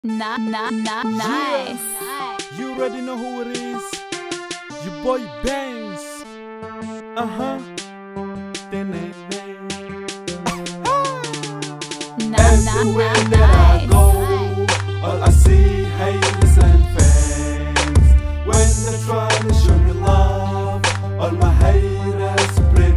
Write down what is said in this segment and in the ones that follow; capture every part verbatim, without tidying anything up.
Nah, nah, nah, nice. Yeah. You already know who it is. Your boy Bangs. Uh huh. Everywhere that I go, all I see haters and fans. When they're trying to show me love, all my haters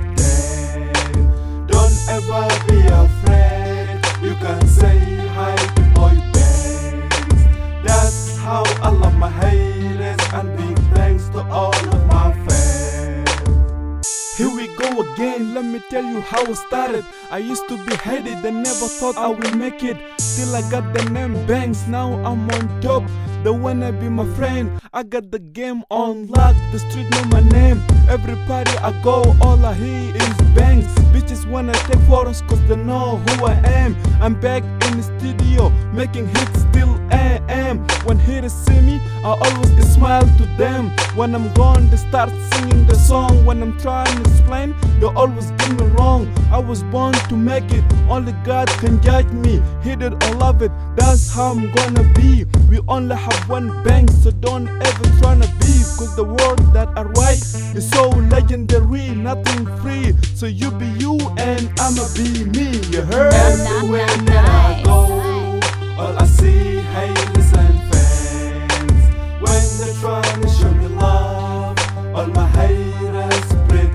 pretend. Don't ever be afraid. You can say hi to boy Bangs. That's how I love my haters, and big thanks to all of my fans. Here we go again, let me tell you how it started. I used to be hated and never thought I would make it. Till I got the name Bangs, now I'm on top. They wanna be my friend, I got the game on lock. The street know my name, every party I go, all I hear is Bangs. Bitches wanna take photos cause they know who I am. I'm back in the studio, making hits till A M. When haters see me, I always smile to them. When I'm gone, they start singing the song. When I'm trying to explain, they always get me wrong. I was born to make it, only God can judge me. Hate it or love it, that's how I'm gonna be. We only have one Bang, so don't ever tryna be. Cause the word that I write is so legendary, nothing free. So you be you and I'ma be me, you heard? Everywhere that I go, all I see haters and fans. When they're trying to show me love, all my haters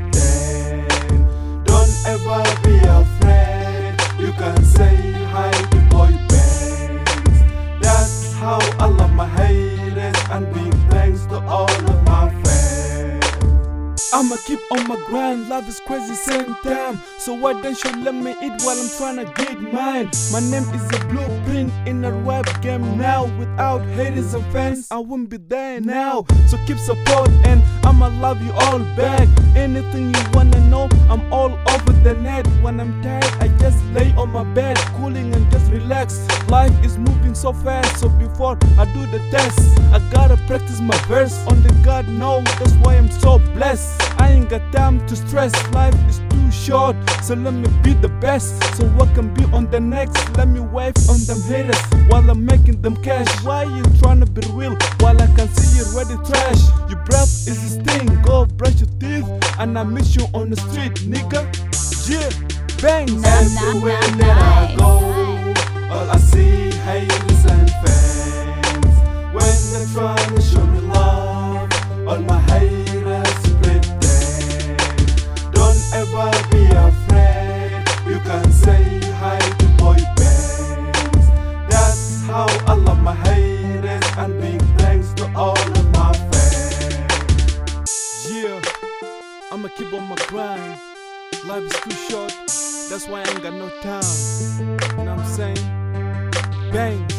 pretend. Don't ever be afraid, you can say hi to boy Bangs. That's how I love my haters, and big thanks to all of my fans. I'ma keep on my grind, life is crazy same time. So why don't you let me eat while I'm tryna get mine? My name is a blueprint in a rap game now. Without haters and fans, I wouldn't be there now. So keep support and I'ma love you all back. Anything you wanna know, I'm all over the net. When I'm tired, I just lay on my bed, cooling and just relax. Life is moving so fast, so before I do the test, I gotta practice my verse. Only God knows, that's why I'm so blessed. I ain't got time to stress, life is too short. So let me be the best, so I can be on the next. Let me wave on them haters while I'm making them cash. Why you tryna be real while I can see you ready trash? Your breath is a sting, go brush your teeth, and I miss you on the street, nigga. Yeah, Bangs. Everywhere that I go, all I see haters and fans. When they're trying to show me love, all my haters pretend. Don't ever be afraid, you can say hi to boy Bangs. That's how I love my haters, and big thanks to all of my fans. Yeah, I'ma keep on my grind. Life is too short, that's why I ain't got no time. You know what I'm saying? Bangs.